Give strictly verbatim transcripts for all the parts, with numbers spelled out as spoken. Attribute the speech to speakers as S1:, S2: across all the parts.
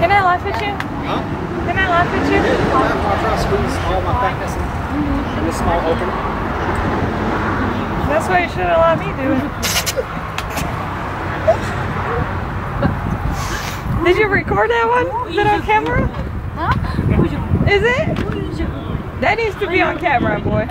S1: Can I laugh at you?
S2: Huh?
S1: Can I laugh at you?
S2: I'll try to squeeze all my fatness in this small opening.
S1: That's what you should have let me do. Did you record that one? Is it on camera?
S3: Huh?
S1: Is it? That needs to be on camera, boy.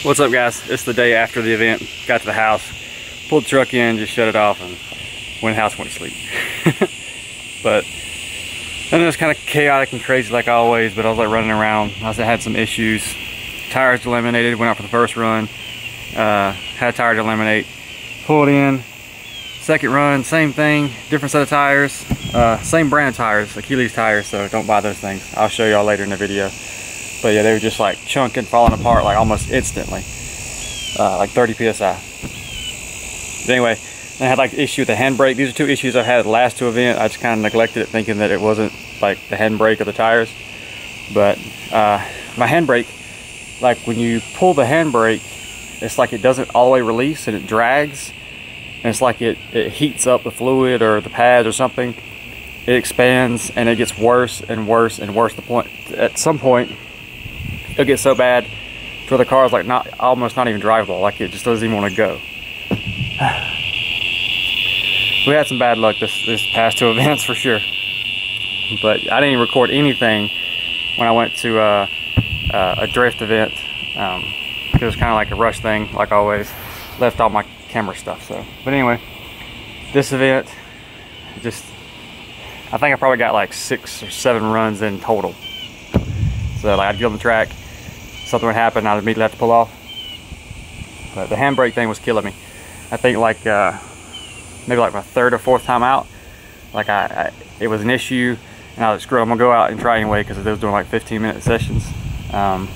S4: What's up, guys? It's the day after the event. Got to the house, pulled the truck in, just shut it off, and went in the house, went to sleep. But and it was kind of chaotic and crazy like always, but I was like running around. I also had some issues. Tires eliminated, went out for the first run. Uh, had a tire to eliminate. Pulled in, second run, same thing, different set of tires. Uh, same brand of tires, Achilles tires, so don't buy those things. I'll show y'all later in the video. But yeah, they were just like chunking, falling apart like almost instantly. Uh, like thirty P S I. But anyway, I had like the issue with the handbrake. These are two issues I've had at the last two events. I just kind of neglected it, thinking that it wasn't like the handbrake or the tires. But uh, my handbrake, like when you pull the handbrake, it's like it doesn't all the way release and it drags. And it's like it, it heats up the fluid or the pads or something. It expands and it gets worse and worse and worse. The point, at some point, it'll get so bad to the car is like not almost not even drivable. Like it just doesn't even want to go. We had some bad luck this this past two events for sure. But I didn't even record anything when I went to uh, uh, a drift event. Um, it was kind of like a rush thing, like always. Left all my camera stuff. So, but anyway, this event, just I think I probably got like six or seven runs in total. So like I'd get on the track, something would happen, I'd immediately have to pull off. But the handbrake thing was killing me. I think like uh, maybe like my third or fourth time out, like I, I it was an issue, and I was like, screw it, I'm gonna go out and try anyway because they was doing like fifteen minute sessions. Um,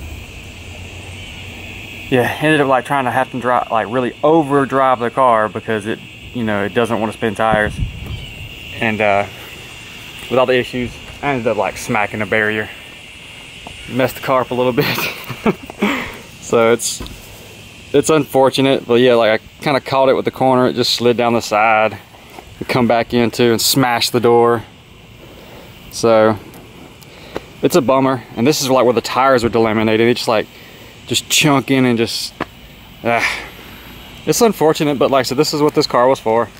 S4: yeah, ended up like trying to have to drive, like really overdrive the car because it, you know, it doesn't want to spin tires. And uh, with all the issues, I ended up like smacking a barrier. Messed the car up a little bit. So it's it's unfortunate, but yeah, like I kind of caught it with the corner. It just slid down the side and come back into and smash the door. So it's a bummer. And this is like where the tires were delaminated. It's just like just chunking and just uh, it's unfortunate, but like I said, this is what this car was for.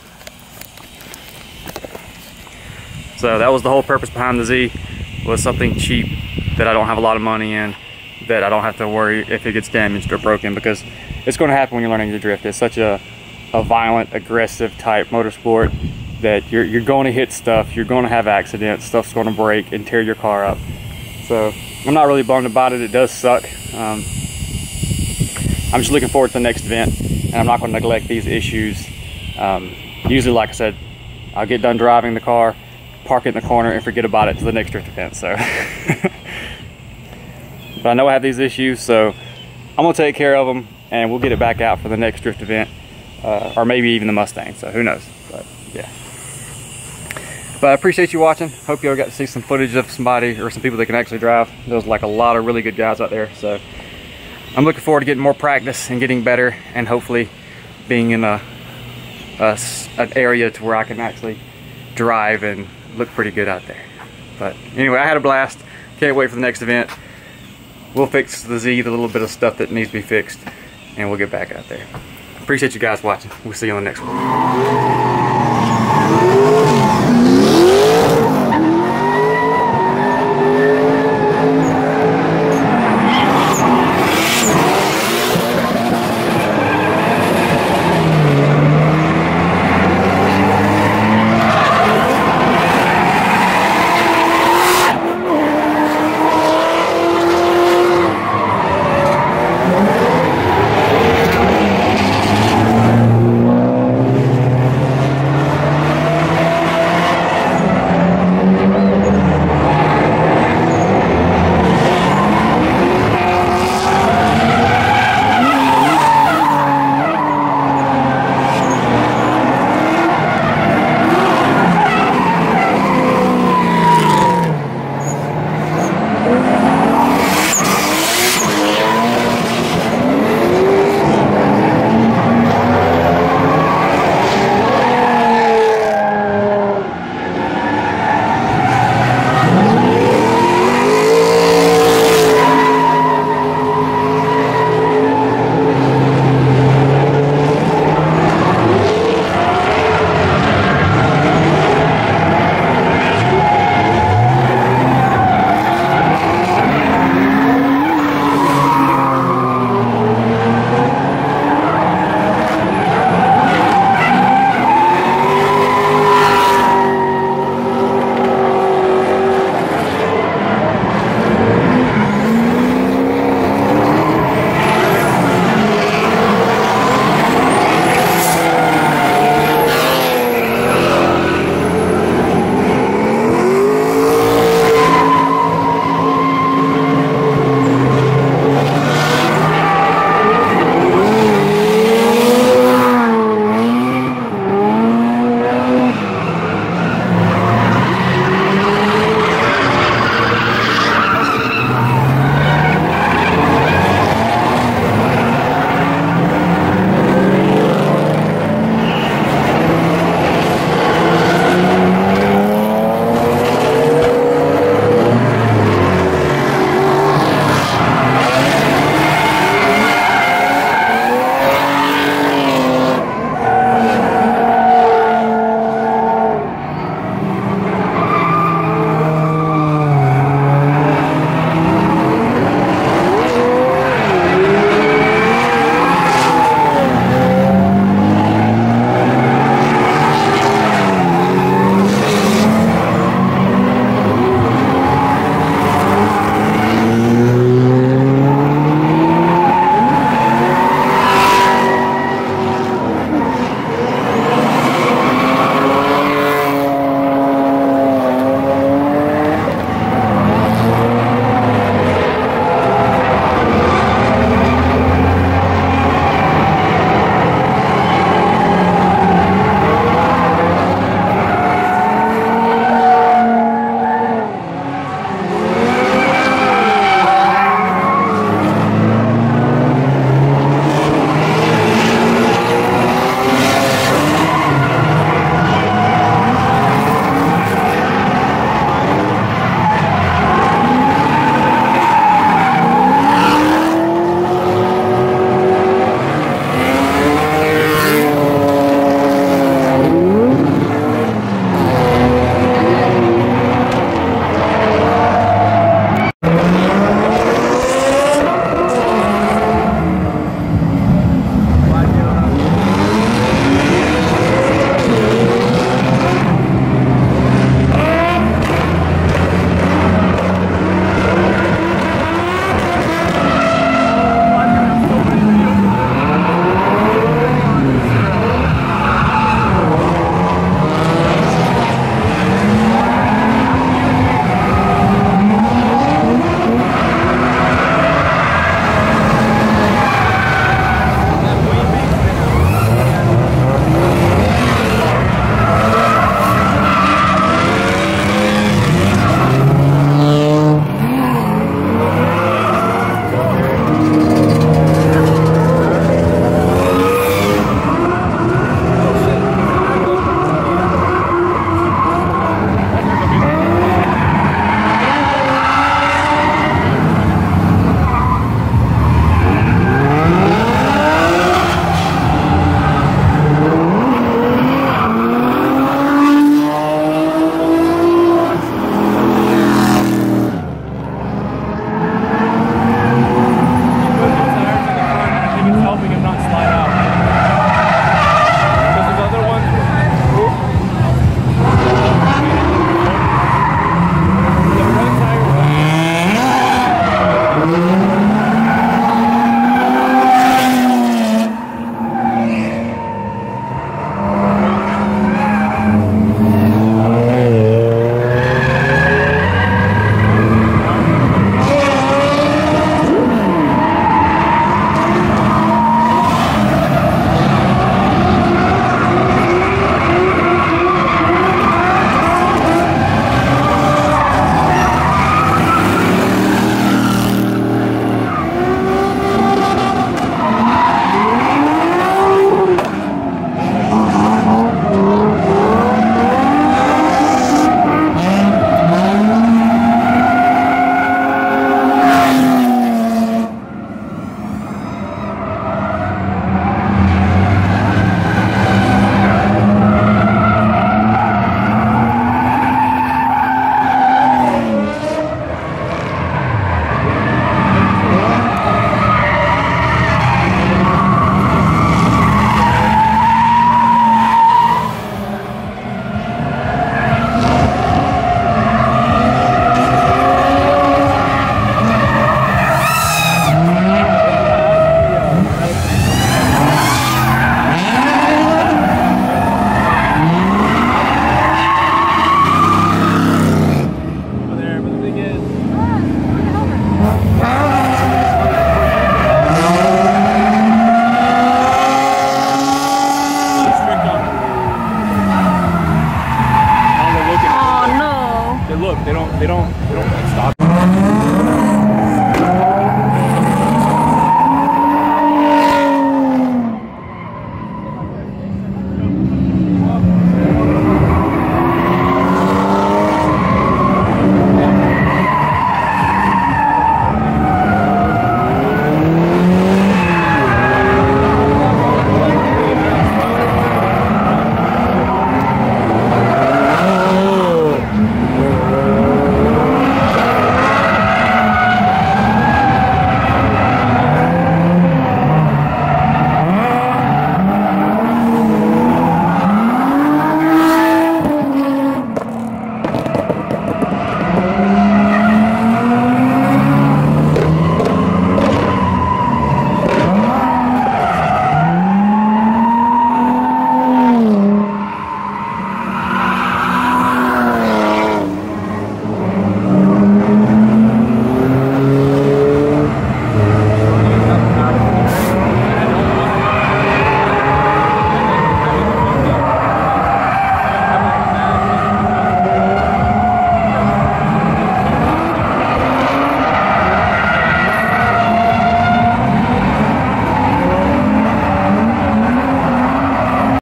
S4: So that was the whole purpose behind the Z, was something cheap that I don't have a lot of money in, that I don't have to worry if it gets damaged or broken, because it's going to happen when you're learning to drift. It's such a, a violent, aggressive type motorsport that you're, you're going to hit stuff, you're going to have accidents, stuff's going to break and tear your car up. So I'm not really bummed about it. It does suck. Um, I'm just looking forward to the next event, and I'm not going to neglect these issues. Um, usually, like I said, I'll get done driving the car, park it in the corner, and forget about it to the next drift event. So. But I know I have these issues, so I'm gonna take care of them, and we'll get it back out for the next drift event, uh, or maybe even the Mustang. So who knows? But yeah. But I appreciate you watching. Hope you all got to see some footage of somebody or some people that can actually drive. There's like a lot of really good guys out there. So I'm looking forward to getting more practice and getting better, and hopefully being in a, a an area to where I can actually drive and look pretty good out there. But anyway, I had a blast. Can't wait for the next event. We'll fix the Z, the little bit of stuff that needs to be fixed, and we'll get back out there. Appreciate you guys watching. We'll see you on the next one.